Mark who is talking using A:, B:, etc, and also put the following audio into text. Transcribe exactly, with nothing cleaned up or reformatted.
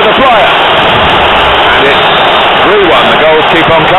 A: the flyer. And it's three one. The goals keep on coming.